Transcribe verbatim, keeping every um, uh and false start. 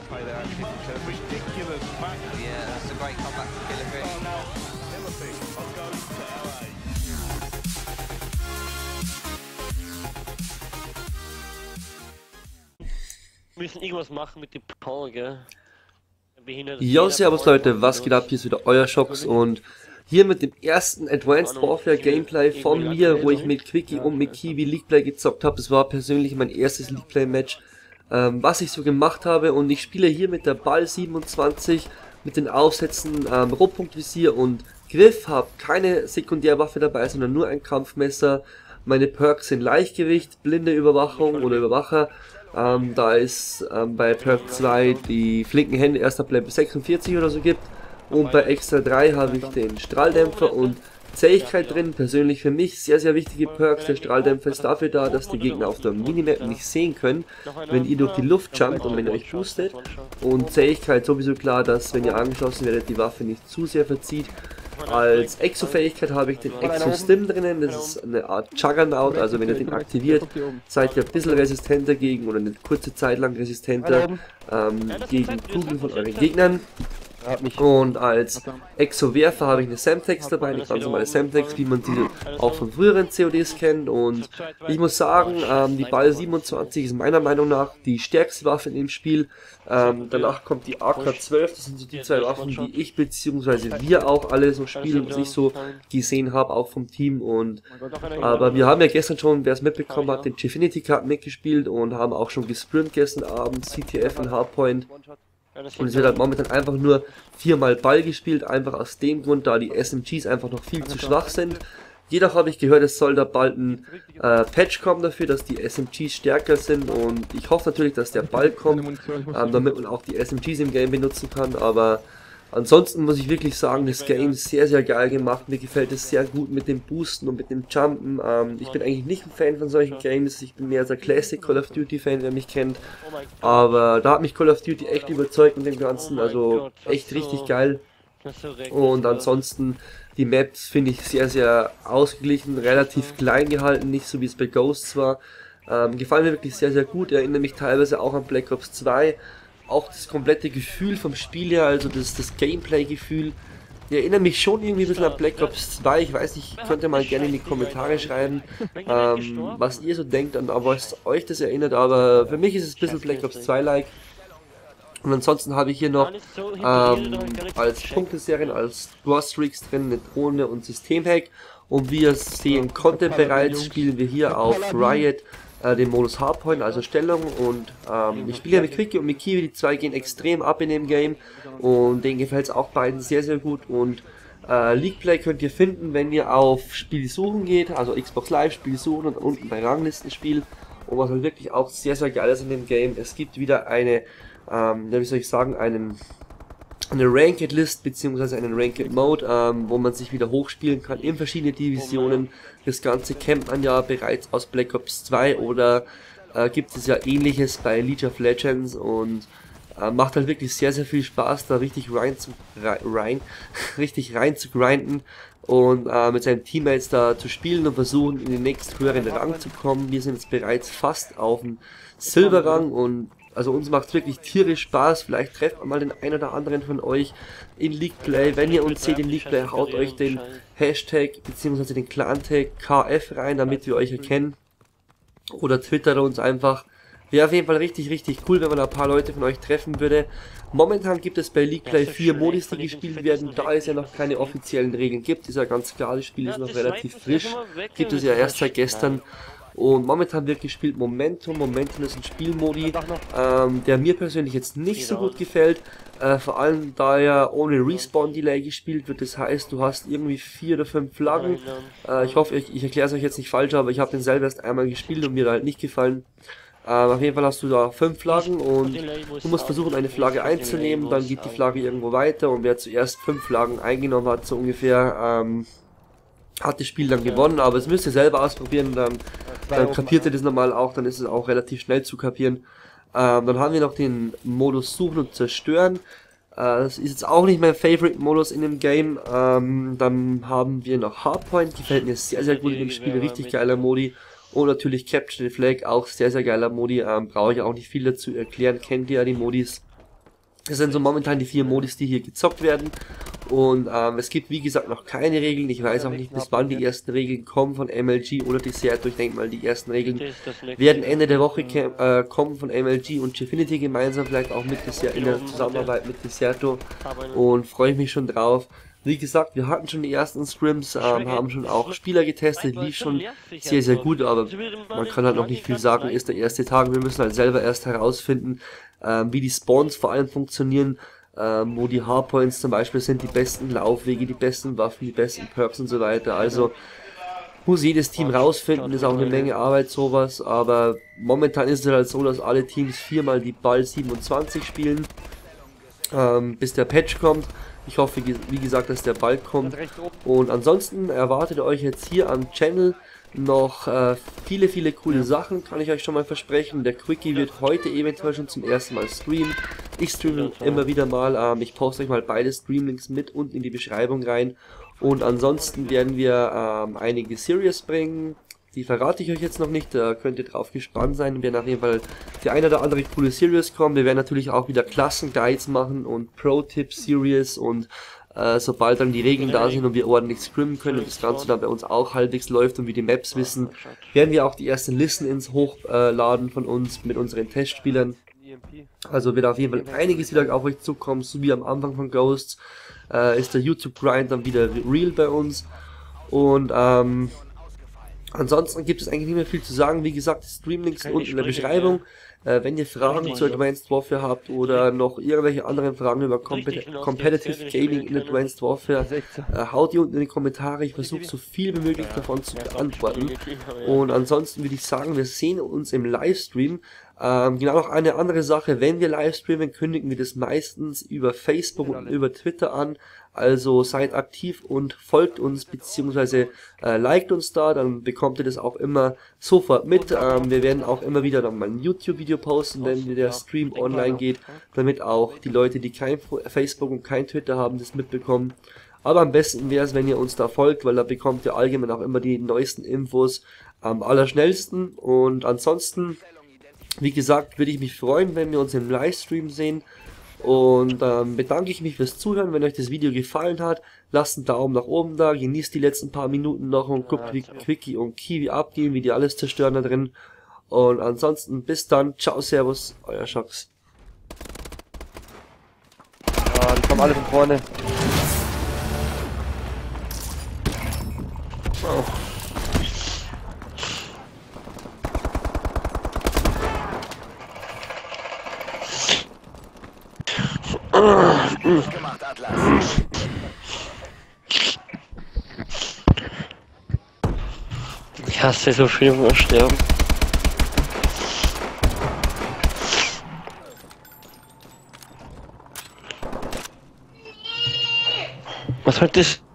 Wir müssen irgendwas machen mit dem Paul, gell? Jo, servus Leute, was geht ab? Hier ist wieder euer Shox und hier mit dem ersten Advanced Warfare Gameplay von mir, wo ich mit Quickie und mit Kiwi League Play gezockt habe. Das war persönlich mein erstes League Play Match, ähm, was ich so gemacht habe, und ich spiele hier mit der Ball siebenundzwanzig mit den Aufsätzen ähm, Rotpunktvisier und Griff, habe keine Sekundärwaffe dabei, sondern nur ein Kampfmesser. Meine Perks sind Leichtgewicht, blinde Überwachung oder Überwacher. Ähm, da ist ähm, bei Perk zwei die flinken Hände erst ab Level sechsundvierzig oder so gibt, und bei Extra drei habe ich den Strahldämpfer und Zähigkeit drin. Persönlich für mich sehr sehr wichtige Perks. Der Strahldämpfer ist dafür da, dass die Gegner auf der Minimap nicht sehen können, wenn ihr durch die Luft jumpt und wenn ihr euch boostet, und Zähigkeit sowieso klar, dass wenn ihr angeschossen werdet, die Waffe nicht zu sehr verzieht. Als Exo-Fähigkeit habe ich den Exo-Stim drinnen, das ist eine Art Juggernaut, also wenn ihr den aktiviert, seid ihr ein bisschen resistenter gegen, oder eine kurze Zeit lang resistenter ähm, gegen Kugeln von euren Gegnern. Und als Exo-Werfer habe ich eine Semtex dabei, eine ganz normale Semtex, wie man sie auch von früheren C O Ds kennt. Und ich muss sagen, ähm, die Ball siebenundzwanzig ist meiner Meinung nach die stärkste Waffe in dem Spiel. Ähm, danach kommt die A K zwölf, das sind so die zwei Waffen, die ich bzw. wir auch alle so spielen, was ich so gesehen habe, auch vom Team. Und aber wir haben ja gestern schon, wer es mitbekommen hat, den Gfinity Cup mitgespielt und haben auch schon gesprint gestern Abend, C T F und Hardpoint. Und es wird halt momentan einfach nur viermal Ball gespielt, einfach aus dem Grund, da die S M Gs einfach noch viel zu schwach sind. Jedoch habe ich gehört, es soll da bald ein äh, Patch kommen dafür, dass die S M Gs stärker sind, und ich hoffe natürlich, dass der bald kommt, ähm, damit man auch die S M Gs im Game benutzen kann. Aber ansonsten muss ich wirklich sagen, das Game ist sehr sehr geil gemacht, mir gefällt es sehr gut mit dem Boosten und mit dem Jumpen. Ähm, ich bin eigentlich nicht ein Fan von solchen Games, ich bin mehr der Classic Call of Duty Fan, wer mich kennt. Aber da hat mich Call of Duty echt überzeugt mit dem Ganzen, also echt richtig geil. Und ansonsten, die Maps finde ich sehr sehr ausgeglichen, relativ klein gehalten, nicht so wie es bei Ghosts war. Ähm, gefallen mir wirklich sehr sehr gut, erinnert mich teilweise auch an Black Ops zwei. Auch das komplette Gefühl vom Spiel her, also das, das Gameplay-Gefühl, erinnert mich schon irgendwie ein bisschen an Black Ops zwei. Ich weiß nicht, könnt ihr mal gerne in die Kommentare schreiben, ähm, was ihr so denkt und was euch das erinnert, aber für mich ist es ein bisschen Black Ops zwei-like. Und ansonsten habe ich hier noch ähm, als Punkteserien, als Draw-Streaks drin, eine Drohne und Systemhack. Und wie ihr sehen konntet bereits, spielen wir hier auf Riot äh, den Modus Hardpoint, also Stellung. Und ähm, ich spiele ja mit Quickie und mit Kiwi, die zwei gehen extrem ab in dem Game. Und denen gefällt es auch beiden sehr sehr gut. Und äh, League Play könnt ihr finden, wenn ihr auf Spiel suchen geht, also Xbox Live, Spiel suchen und unten bei Ranglistenspiel. Und was halt wirklich auch sehr sehr geil ist in dem Game, es gibt wieder eine Ähm, wie soll ich sagen, einen, eine Ranked List bzw. einen Ranked Mode, ähm, wo man sich wieder hochspielen kann in verschiedene Divisionen. Das Ganze kennt man ja bereits aus Black Ops zwei, oder äh, gibt es ja ähnliches bei League of Legends, und äh, macht halt wirklich sehr sehr viel Spaß, da richtig rein zu rein, richtig rein zu grinden und äh, mit seinen Teammates da zu spielen und versuchen in den nächsten höheren Rang zu kommen. Wir sind jetzt bereits fast auf dem Silberrang, und also uns macht wirklich tierisch Spaß. Vielleicht trefft man mal den einen oder anderen von euch in League Play. Wenn ihr uns seht in League Play, haut euch den Hashtag bzw. den Clan-Tag K F rein, damit wir euch erkennen. Oder twittert uns einfach. Wäre auf jeden Fall richtig, richtig cool, wenn man ein paar Leute von euch treffen würde. Momentan gibt es bei League Play vier Modis, die gespielt werden, da es ja noch keine offiziellen Regeln gibt. Ist ja ganz klar, das Spiel ist noch relativ frisch. Gibt es ja erst seit gestern. Und momentan wird gespielt Momentum. Momentum ist ein Spielmodi, ähm, der mir persönlich jetzt nicht so gut gefällt. Äh, vor allem da er ohne Respawn-Delay gespielt wird. Das heißt, du hast irgendwie vier oder fünf Flaggen. Äh, ich hoffe, ich, ich erkläre es euch jetzt nicht falsch, aber ich habe den selber erst einmal gespielt und mir da halt nicht gefallen. Äh, auf jeden Fall hast du da fünf Flaggen und du musst versuchen, eine Flagge einzunehmen. Dann geht die Flagge irgendwo weiter, und wer zuerst fünf Flaggen eingenommen hat, so ungefähr, ähm, hat das Spiel dann gewonnen. Aber es müsst ihr selber ausprobieren, dann, dann kapiert ihr das normal auch, dann ist es auch relativ schnell zu kapieren. Ähm, dann haben wir noch den Modus Suchen und Zerstören. Äh, das ist jetzt auch nicht mein Favorite-Modus in dem Game. Ähm, dann haben wir noch Hardpoint, gefällt mir sehr sehr gut in dem Spiel, richtig geiler Modi. Und natürlich Capture the Flag, auch sehr sehr geiler Modi, ähm, brauche ich auch nicht viel dazu erklären, kennt ihr ja die Modis. Das sind so momentan die vier Modis, die hier gezockt werden. Und ähm, es gibt wie gesagt noch keine Regeln. Ich weiß auch nicht, bis wann die ersten Regeln kommen von M L G oder Desserto. Ich denke mal, die ersten Regeln werden Ende der Woche äh, kommen von M L G und Gfinity gemeinsam, vielleicht auch mit Desserto, in der Zusammenarbeit mit Desserto. Und freue ich mich schon drauf. Wie gesagt, wir hatten schon die ersten Scrims, ähm, haben schon auch Spieler getestet, lief schon sehr, sehr gut, aber man kann halt noch nicht viel sagen, ist der erste Tag. Wir müssen halt selber erst herausfinden, ähm, wie die Spawns vor allem funktionieren, ähm, wo die Hardpoints zum Beispiel sind, die besten Laufwege, die besten Waffen, die besten Perks und so weiter. Also muss jedes Team rausfinden, ist auch eine Menge Arbeit sowas, aber momentan ist es halt so, dass alle Teams viermal die Ball siebenundzwanzig spielen, ähm, bis der Patch kommt. Ich hoffe, wie gesagt, dass der bald kommt. Und ansonsten erwartet euch jetzt hier am Channel noch äh, viele, viele coole Sachen, kann ich euch schon mal versprechen. Der Quickie wird heute eventuell schon zum ersten Mal streamen. Ich streame immer wieder mal. Ähm, ich poste euch mal beide Streamlinks mit unten in die Beschreibung rein. Und ansonsten werden wir ähm, einige Series bringen. Die verrate ich euch jetzt noch nicht, da könnt ihr drauf gespannt sein. Wir werden auf jeden Fall die eine oder andere coole Series kommen. Wir werden natürlich auch wieder Klassenguides machen und Pro-Tip-Series und äh, sobald dann die Regeln da sind und wir ordentlich scrimmen können und das Ganze dann bei uns auch halbwegs läuft und wir die Maps wissen, werden wir auch die ersten Listen-Ins hochladen von uns mit unseren Testspielern. Also wird auf jeden Fall einiges wieder auf euch zukommen, so wie am Anfang von Ghosts äh, ist der YouTube-Grind dann wieder real bei uns. Und ähm... ansonsten gibt es eigentlich nicht mehr viel zu sagen. Wie gesagt, Streamlinks sind unten in der Beschreibung. Äh, wenn ihr Fragen zu Advanced Warfare habt oder noch irgendwelche anderen Fragen über Compet Competitive Gaming in Advanced Warfare, äh, haut die unten in die Kommentare. Ich versuche so viel wie möglich davon zu beantworten. Und ansonsten würde ich sagen, wir sehen uns im Livestream. Ähm, genau noch eine andere Sache, wenn wir Livestreamen, kündigen wir das meistens über Facebook und über Twitter an. Also seid aktiv und folgt uns beziehungsweise äh, liked uns da, dann bekommt ihr das auch immer sofort mit. Ähm, wir werden auch immer wieder dann mal ein YouTube-Video posten, wenn der Stream online geht, damit auch die Leute, die kein Facebook und kein Twitter haben, das mitbekommen. Aber am besten wäre es, wenn ihr uns da folgt, weil da bekommt ihr allgemein auch immer die neuesten Infos am allerschnellsten. Und ansonsten, wie gesagt, würde ich mich freuen, wenn wir uns im Livestream sehen. Und ähm, bedanke ich mich fürs Zuhören. Wenn euch das Video gefallen hat, lasst einen Daumen nach oben da, genießt die letzten paar Minuten noch und guckt, wie Quickie und Kiwi abgehen, wie die alles zerstören da drin. Und ansonsten bis dann, ciao, servus, euer Shox. Ah, die kommen alle von vorne. Oh. Gemacht, Atlas. Ich hasse so viel im Sterben. Was soll das?